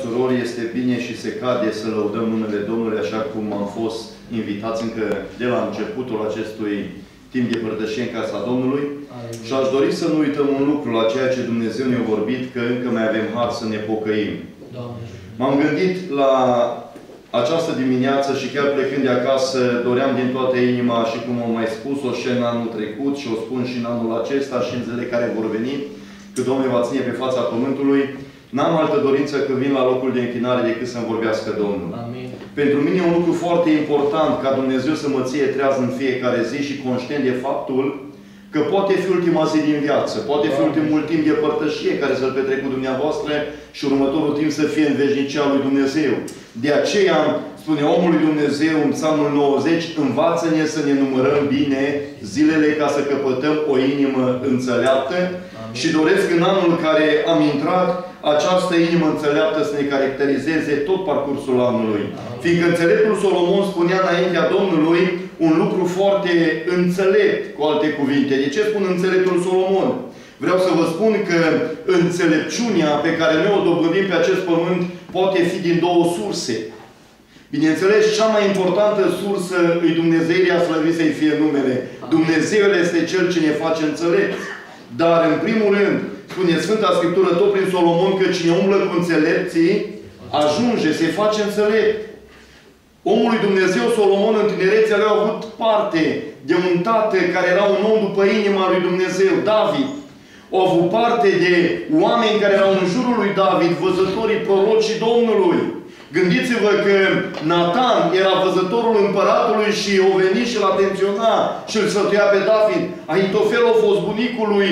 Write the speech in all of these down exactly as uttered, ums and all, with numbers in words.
surori, este bine și se cade să lăudăm numele Domnului, așa cum am fost invitați încă de la începutul acestui timp de părtășie în casa Domnului. Amin. Și aș dori să nu uităm un lucru la ceea ce Dumnezeu ne-a vorbit, că încă mai avem har să ne pocăim. M-am gândit la această dimineață și chiar plecând de acasă, doream din toată inima, și cum am mai spus-o și în anul trecut și o spun și în anul acesta și în zilele care vor veni, că Domnul va ține pe fața Pământului, n-am altă dorință când vin la locul de închinare decât să-mi vorbească Domnul. Amin. Pentru mine e un lucru foarte important ca Dumnezeu să mă ție treaz în fiecare zi și conștient de faptul că poate fi ultima zi din viață, poate fi ultimul timp de părtășie care să-l petrec cu dumneavoastră și următorul timp să fie în veșnicia lui Dumnezeu. De aceea, spune omul lui Dumnezeu în Psalmul nouăzeci, învață-ne să ne numărăm bine zilele ca să căpătăm o inimă înțeleaptă. Amin. Și doresc în anul care am intrat această inimă înțeleaptă să ne caracterizeze tot parcursul anului. Amin. Fiindcă înțeleptul Solomon spunea înaintea Domnului un lucru foarte înțelept, cu alte cuvinte. De ce spun înțeleptul Solomon? Vreau să vă spun că înțelepciunea pe care noi o dobândim pe acest pământ poate fi din două surse. Bineînțeles, cea mai importantă sursă îi Dumnezeirea, slăvit să-i fie numele. Dumnezeul este Cel ce ne face înțelepți. Dar, în primul rând, spune Sfânta Scriptură tot prin Solomon că cine umblă cu înțelepții ajunge, se face înțelept. Omul lui Dumnezeu, Solomon, în tinerețea lui a avut parte de un tată care era un om după inima lui Dumnezeu, David. Au avut parte de oameni care erau în jurul lui David, văzătorii prorocii Domnului. Gândiți-vă că Natan era văzătorul împăratului și o venit și l-a atenționa și îl sfătuia pe David. Ahitofel a fost bunicul lui,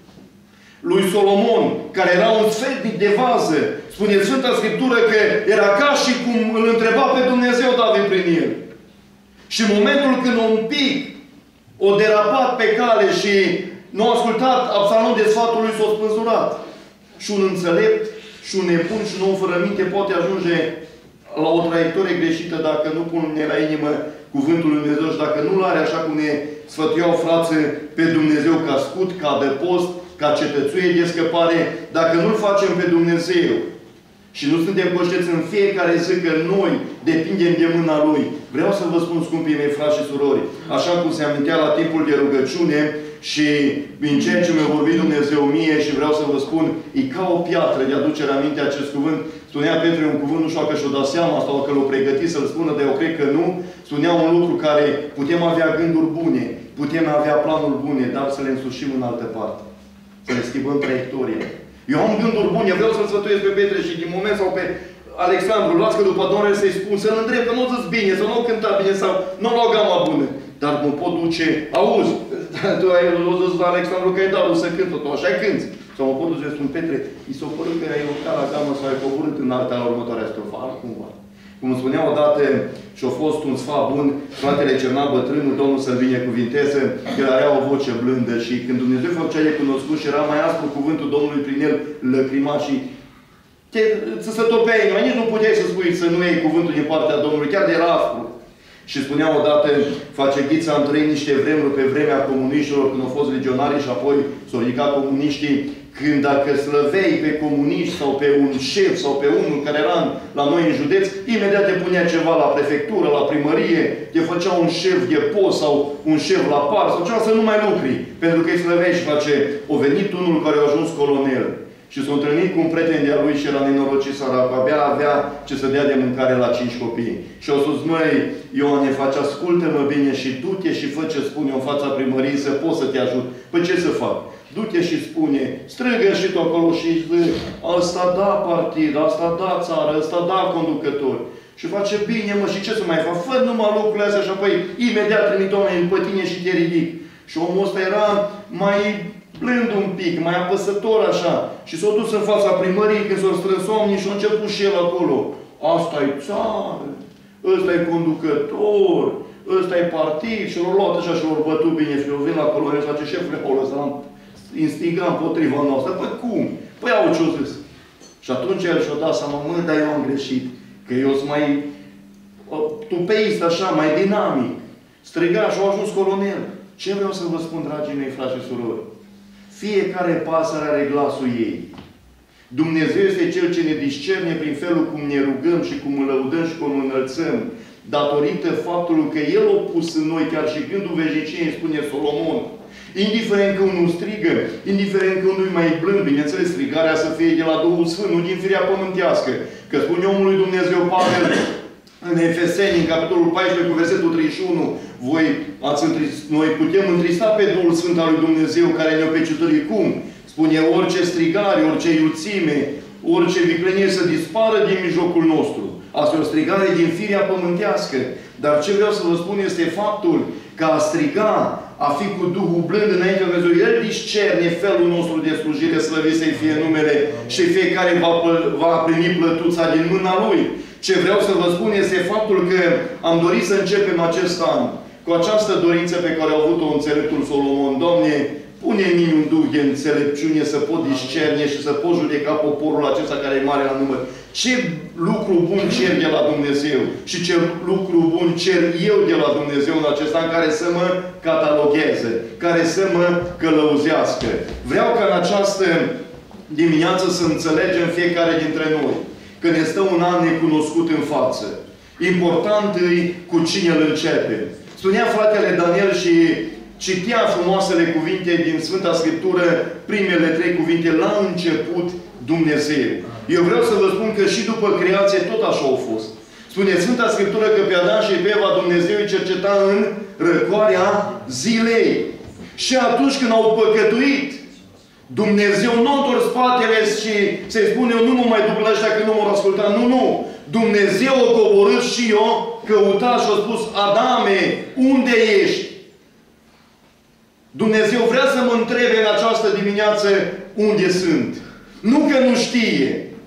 lui Solomon, care era un sfetnic de vază. Spune Sfânta Scriptură că era ca și cum îl întreba pe Dumnezeu David prin el. Și în momentul când un pic o derapat pe cale și nu a ascultat Absalom de sfatul lui, s-a spânzurat. Și un înțelept, și un nebun, și un om fără minte poate ajunge la o traiectorie greșită dacă nu pune la inimă cuvântul lui Dumnezeu și dacă nu-l are așa cum ne sfătuiau frații pe Dumnezeu ca scut, ca adăpost, ca cetățuie de scăpare, dacă nu-l facem pe Dumnezeu și nu suntem conștienți în fiecare zi că noi depindem de mâna Lui. Vreau să vă spun, scumpii mei frați și surori, așa cum se amintea la timpul de rugăciune și din ceea ce mi-a vorbit Dumnezeu mie și vreau să vă spun, e ca o piatră de aducere aminte acest cuvânt. Spunea Petru un cuvânt, nu știu dacă și-o dat seama sau că l-o pregătit să-l spună, dar eu cred că nu. Spunea un lucru care putem avea gânduri bune, putem avea planuri bune, dar să le însușim în altă parte. Să le schimbăm traiectoria. Eu am gânduri bune, vreau să-l sfătuiesc pe Petre și din moment sau pe Alexandru, las că după Domnul să-i spun, să-l întreb, că nu o zis bine, să nu o cânta bine sau nu o lua gama bună. Dar mă pot duce, auzi, tu ai zis la Alexandru că ai dat să cântă, tu așa cânti. Sau mă pot duce să spun, Petre, i s-o părut că ai urcat la gamă sau ai coborât în alta la următoarea strofă, altcumva. Cum îmi spunea odată și-a fost un sfat bun, fratele Cernat bătrânul, Domnul să-l binecuvinteze, el avea o voce blândă și când Dumnezeu făcea de cunoscut și era mai aspru cuvântul Domnului prin el, lăcrima și te, să se topea inima. Nici nu puteai să spui să nu iei cuvântul din partea Domnului, chiar de era aspru. Și spunea odată, face Ghiță, am trăit niște vremuri pe vremea comuniștilor, când au fost legionari și apoi s-au ridicat comuniștii, când dacă slăveai pe comuniști sau pe un șef sau pe unul care era la noi în județ, imediat te punea ceva la prefectură, la primărie, te făcea un șef de post sau un șef la par sau ceva să nu mai lucri. Pentru că îi slăveai și face, o venit unul care a ajuns colonel. Și s-a întâlnit cu un prieten de-a lui și era nenorocit sărac. Abia avea ce să dea de mâncare la cinci copii. Și au spus, măi, Ioane, face, ascultă-mă bine și du-te și fă ce spune în fața primăriei să pot să te ajut. Păi ce să fac? Du-te și spune, strângă și tu acolo și zic, ăsta da partid, ăsta da țară, ăsta da conducător. Și face bine, mă, și ce să mai fac? Fă numai lucrurile astea și apoi imediat trimit oamenii pe tine și te ridic. Și omul ăsta era mai blând un pic, mai apăsător așa. Și s-a dus în fața primăriei când s-au strâns oamenii și a început și el acolo. Asta-i țară, ăsta-i conducător, ăsta-i partid. Și l-au luat așa și l-au bătut bine și l-au venit la colonel și face șefule, o lăsat, instiga împotriva noastră. Păi cum? Păi au ce-o zis. Și atunci el și-a dat seama, mă, dar eu am greșit. Că eu sunt mai tupeist așa, mai dinamic. Striga și a ajuns colonel. Ce vreau să vă spun, dragii mei, frați și surori? Fiecare pasăre are glasul ei. Dumnezeu este Cel ce ne discerne prin felul cum ne rugăm și cum îl lăudăm și cum îl înălțăm, datorită faptului că El a pus în noi chiar și gândul veșniciei, spune Solomon. Indiferent că unul strigă, indiferent că unul e mai blând, bineînțeles, strigarea să fie de la Duhul Sfânt, nu din firea pământească. Că spune omul lui Dumnezeu Pavel în Efeseni, în capitolul paisprezece, cu versetul treizeci și unu, voi ați întrist, noi putem întrista pe Duhul Sfânt al lui Dumnezeu care ne-o peciutori cum? Spune orice strigare, orice iuțime, orice viclenie să dispară din mijlocul nostru. Asta e o strigare din firea pământească. Dar ce vreau să vă spun este faptul că a striga, a fi cu Duhul blând înainte de Dumnezeu, El discerne felul nostru de slujire, slăvit să-i fie numele și fiecare va, va primi plătuța din mâna Lui. Ce vreau să vă spun este faptul că am dorit să începem acest an cu această dorință pe care a avut-o înțeleptul Solomon. Doamne, pune în mine un duh de înțelepciune să pot discerne și să pot judeca poporul acesta care e mare la număr. Ce lucru bun cer de la Dumnezeu și ce lucru bun cer eu de la Dumnezeu în acest an care să mă catalogheze, care să mă călăuzească. Vreau ca în această dimineață să înțelegem fiecare dintre noi că ne stă un an necunoscut în față. Important e cu cine îl începe. Spunea fratele Daniel și citea frumoasele cuvinte din Sfânta Scriptură, primele trei cuvinte, la început Dumnezeu. Eu vreau să vă spun că și după creație tot așa a fost. Spune Sfânta Scriptură că pe Adam și pe Eva Dumnezeu îi cerceta în răcoarea zilei. Și atunci când au păcătuit, Dumnezeu nu a întors spatele și se spune, eu nu mă mai duc la ăștia că nu m-au ascultat. Nu, nu. Dumnezeu a coborât și eu, căuta și a spus, Adame, unde ești? Dumnezeu vrea să mă întrebe în această dimineață unde sunt. Nu că nu știe.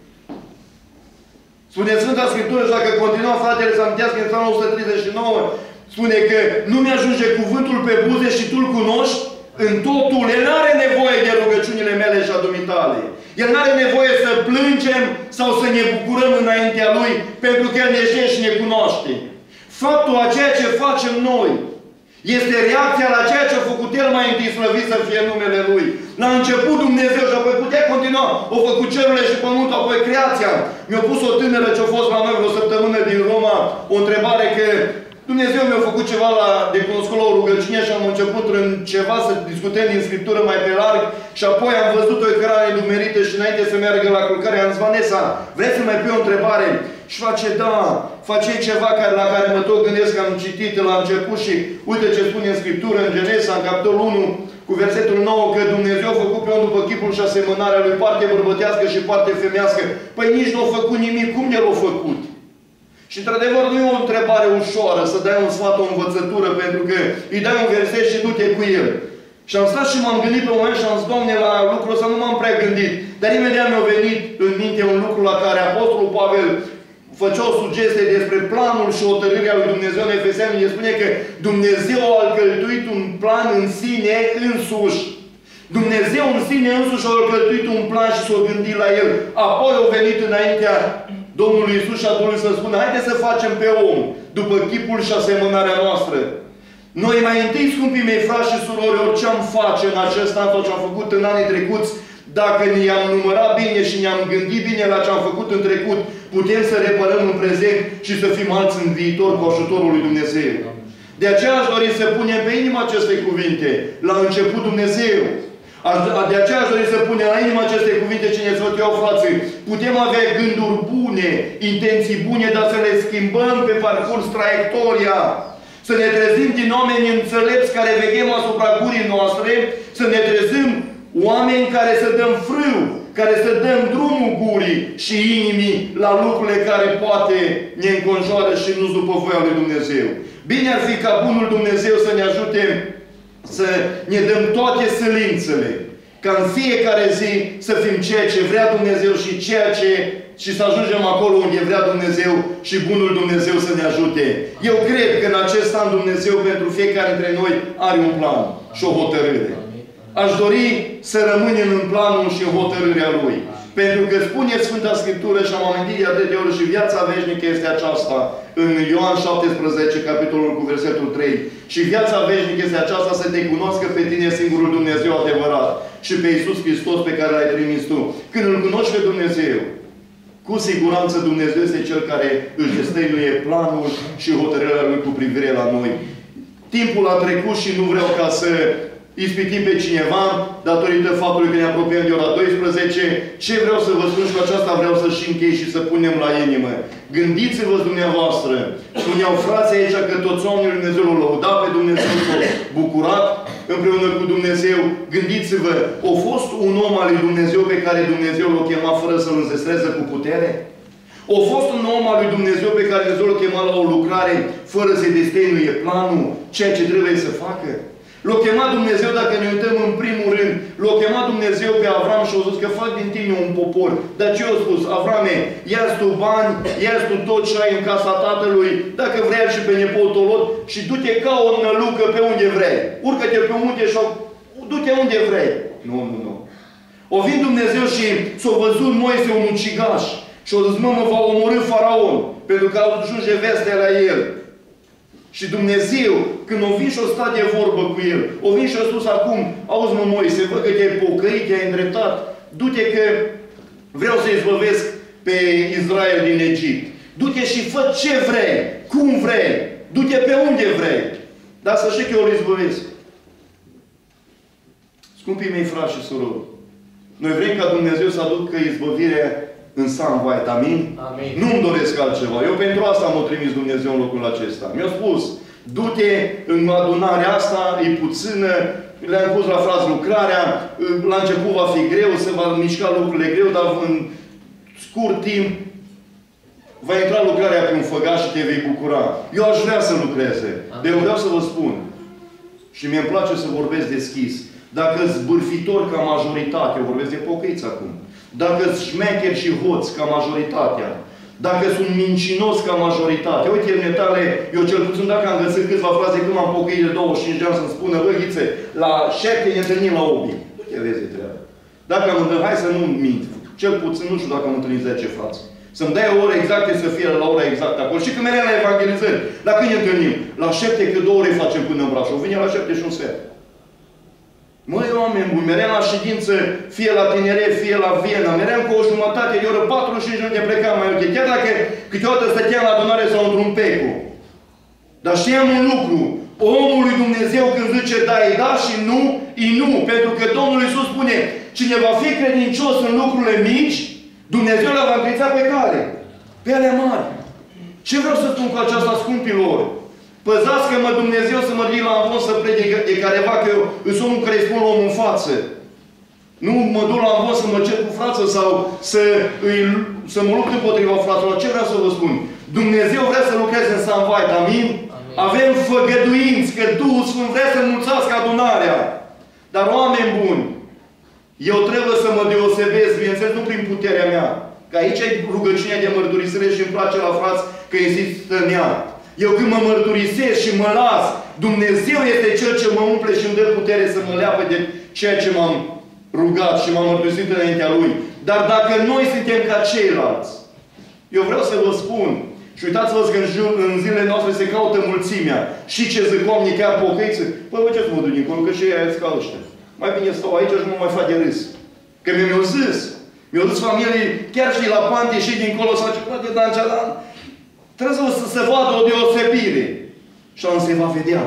Spune Sfânta Scriptură și dacă continua fratele să amintească în Psalmul o sută treizeci și nouă, spune că nu mi-ajunge cuvântul pe buze și tu-l cunoști în totul. El nu are nevoie de rugăciunile mele și a dumitale. El nu are nevoie să plângem sau să ne bucurăm înaintea Lui, pentru că El ne știe și ne cunoaște. Faptul a ceea ce facem noi este reacția la ceea ce a făcut El mai întâi, slăvit să fie numele Lui. La început Dumnezeu și apoi putea continua. O făcut cerurile și pământul, apoi creația. Mi-a pus o tânără ce a fost la noi vreo săptămână din Roma o întrebare că Dumnezeu mi-a făcut ceva la, de cunoscut la o rugăciune și am început în ceva să discutăm din Scriptură mai pe larg și apoi am văzut o ecrană numerită și înainte să meargă la culcare am zis, Vanessa, vreți să mai pui o întrebare? Și face, da, face ceva care, la care mă tot gândesc că am citit la început și uite ce spune în Scriptură, în Genesa, în capitolul unu, cu versetul nouă, că Dumnezeu a făcut pe om după chipul și asemănarea lui, parte bărbătească și parte femească. Păi nici nu a făcut nimic. Cum El a făcut? Și într-adevăr nu e o întrebare ușoară să dai un sfat, o învățătură, pentru că îi dai un verset și du-te cu el. Și am stat și m-am gândit pe un moment și am zis, Doamne, la lucrul ăsta nu m-am prea gândit. Dar imediat mi-a venit în minte un lucru la care Apostolul Pavel făcea o sugestie despre planul și hotărârea lui Dumnezeu în Efeseni. El spune că Dumnezeu a alcăltuit un plan în sine însuși. Dumnezeu în sine însuși a alcăltuit un plan și s-a gândit la el. Apoi a venit înaintea Domnului Iisus și a Domnului să spună, haideți să facem pe om după chipul și asemănarea noastră. Noi mai întâi, scumpii mei, frați și surori, orice am face în acest an sau ce am făcut în anii trecuți, dacă ne-am numărat bine și ne-am gândit bine la ce am făcut în trecut, putem să reparăm în prezent și să fim alți în viitor cu ajutorul lui Dumnezeu. De aceea aș dori să punem pe inimă aceste cuvinte. La început Dumnezeu. De aceea aș dori să punem la inimă aceste cuvinte ce ne sfătuiau frații. Putem avea gânduri bune, intenții bune, dar să le schimbăm pe parcurs traiectoria. Să ne trezim din oameni înțelepți care veghem asupra gurii noastre, să ne trezim oameni care să dăm frâu, care să dăm drumul gurii și inimii la lucrurile care poate ne înconjoară și nu după voia lui Dumnezeu. Bine ar fi ca bunul Dumnezeu să ne ajute să ne dăm toate silințele, ca în fiecare zi să fim ceea ce vrea Dumnezeu și ceea ce și să ajungem acolo unde vrea Dumnezeu și bunul Dumnezeu să ne ajute. Eu cred că în acest an Dumnezeu pentru fiecare dintre noi are un plan și o hotărâre. Aș dori să rămânem în planul și în hotărârea Lui. Pentru că spune Sfânta Scriptură și am amintit de atâtea ori și viața veșnică este aceasta. În Ioan șaptesprezece, capitolul cu versetul trei. Și viața veșnică este aceasta, să te cunoască pe tine singurul Dumnezeu adevărat și pe Iisus Hristos pe care l-ai trimis tu. Când îl cunoști pe Dumnezeu, cu siguranță Dumnezeu este Cel care își destăinuie planul și hotărârea Lui cu privire la noi. Timpul a trecut și nu vreau ca să ispitim pe cineva, datorită faptului că ne apropiem de ora douăsprezece. Ce vreau să vă spun și cu aceasta vreau să și închei și să punem la inimă. Gândiți-vă dumneavoastră. Spuneau frații aici că toți oamenii lui Dumnezeu l-au lăudat pe Dumnezeu, s-au bucurat împreună cu Dumnezeu. Gândiți-vă, a fost un om al lui Dumnezeu pe care Dumnezeu l-a chemat fără să-l înzestreze cu putere? A fost un om al lui Dumnezeu pe care Dumnezeu l-a chemat la o lucrare fără să-i destăinuie planul, ceea ce trebuie să facă? L-a chemat Dumnezeu, dacă ne uităm în primul rând, l-a chemat Dumnezeu pe Avram și a zis că fac din tine un popor. Dar ce a spus? Avrame, ia-ți tu bani, ia-ți tu tot ce ai în casa tatălui, dacă vrei și pe nepotul Lot și du-te ca o nălucă pe unde vrei. Urcă-te pe munte și du-te unde vrei. Nu, nu, nu. O vin Dumnezeu și s-a văzut Moise un ucigaș și a zis, mă, mă va omorî Faraon, pentru că au ajunge vestea la el. Și Dumnezeu, când o vin și o stat de vorbă cu el, o vin și o spus acum, auzi mă Moise, văd că te-ai pocăit, te-ai îndreptat, du-te că vreau să izbăvesc pe Israel din Egipt. Du-te și fă ce vrei, cum vrei, du-te pe unde vrei. Dar să știi că eu îl izbăvesc. Scumpii mei frați și surori, noi vrem ca Dumnezeu să aducă izbăvirea în Sunlight, amin? Amin. Nu-mi doresc altceva. Eu pentru asta m-a trimis Dumnezeu în locul acesta. Mi-a spus, du-te în adunarea asta, e puțină, le-am pus la frați lucrarea, la început va fi greu, se va mișca lucrurile greu, dar în scurt timp va intra lucrarea pe un făgaș și te vei bucura. Eu aș vrea să lucreze. De eu vreau să vă spun. Și mi-e place să vorbesc deschis. Dacă-s bârfitor ca majoritate, eu vorbesc de pocăiți acum. Dacă-s șmecher și hoț ca majoritatea, dacă sunt mincinos ca majoritatea. Uite, în tale, eu cel puțin dacă am găsit câțiva fraze când m-am pocăit de douăzeci și cinci de ani să-mi spună, bă, Ghițe, la șapte ne întâlnim la obi. Nu te vezi de treabă. Dacă am întâlnit, hai să nu mint. Cel puțin, nu știu dacă am întâlnit zece frați. Să-mi dai o oră exactă să fie la ora exactă acolo. Și când mereu la evangelizări, la când ne întâlnim? La șapte, că două ore facem până în Brașov. Vine la șapte și un sfert. Măi, oameni buni, meream la ședință, fie la tineret, fie la Viena, meream cu o jumătate de oră, patruzeci și cinci minute plecam mai ok. Chiar dacă câteodată stăteam la adunare sau într-un pecu. Dar știam un lucru. Omul lui Dumnezeu când zice da, e da și nu, e nu. Pentru că Domnul Iisus spune, cine va fi credincios în lucrurile mici, Dumnezeu le va încredința pe care? Pe ale mari. Ce vreau să spun cu aceasta, scumpilor? Păzați-mă Dumnezeu să mă ridic la amvon să predic de careva, că eu sunt omul care îi spun omul în față. Nu mă duc la amvon să mă cer cu frață sau să, îi, să mă lupt împotriva fraților. Ce vreau să vă spun? Dumnezeu vrea să lucreze în Sunlight, amin? Amin? Avem făgăduinți că Duhul Sfânt vrea să înmulțească adunarea. Dar, oameni buni, eu trebuie să mă deosebesc, bineînțeles, nu prin puterea mea. Că aici e rugăciunea de mărturisire și îmi place la frați că insistă în ea. Eu când mă mărturisesc și mă las, Dumnezeu este Cel ce mă umple și îmi dă putere să mă leapă de ceea ce m-am rugat și m-am mărturisit înaintea Lui. Dar dacă noi suntem ca ceilalți, eu vreau să vă spun, și uitați-vă că în, jur, în zilele noastre se caută mulțimea. Și ce zic oamenii chiar pocăiți? Păi, bă, ce să mă duc dincolo? Că și ei aia ca ăștia. Mai bine stau aici și nu mai fac de râs. Că mi-au zis. Mi-au zis familiei, chiar și la pante și dincolo, s-a început de Danceadan. Trebuie să se vadă o deosebire. Și atunci se va vedea.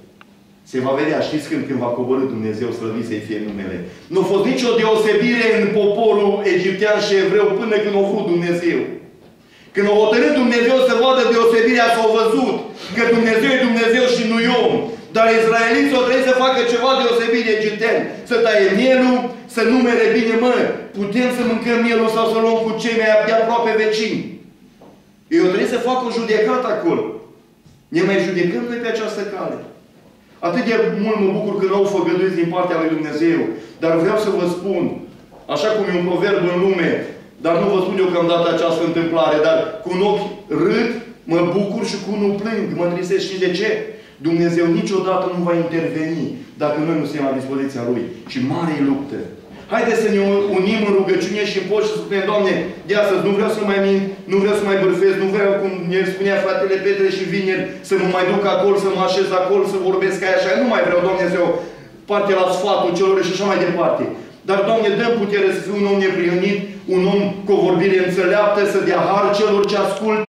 Se va vedea. Știți când, când va coborî Dumnezeu, slăvit să-i fie numele. Nu a fost nicio deosebire în poporul egiptean și evreu până când a vrut Dumnezeu. Când a hotărât Dumnezeu să vadă deosebirea, s-au văzut că Dumnezeu e Dumnezeu și nu-i om. Dar izraeliții au trebuit să facă ceva deosebit de egiptean. Să taie mielul, să numere bine, mă, putem să mâncăm mielul sau să luăm cu cei mai de aproape vecini. Eu trebuie să fac o judecată acolo. Ne mai judecăm noi pe această cale. Atât de mult mă bucur că nu au făgăduiți din partea lui Dumnezeu. Dar vreau să vă spun, așa cum e un proverb în lume, dar nu vă spun eu că am dat această întâmplare, dar cu un ochi râd, mă bucur și cu unul plâng. Mă întristez. Și de ce? Dumnezeu niciodată nu va interveni dacă noi nu suntem la dispoziția Lui. Și mare e luptă. Haideți să ne unim în rugăciune și în post și să spunem, Doamne, de astăzi nu vreau să mai mint, nu vreau să mai bârfesc, nu vreau, cum ne spunea fratele Petre și vineri, să mă mai duc acolo, să mă așez acolo, să vorbesc aia așa. Nu mai vreau, Dumnezeu, parte la sfatul celor și așa mai departe. Dar, Doamne, dă putere să fiu un om neprihănit, un om cu o vorbire înțeleaptă, să dea har celor ce ascult.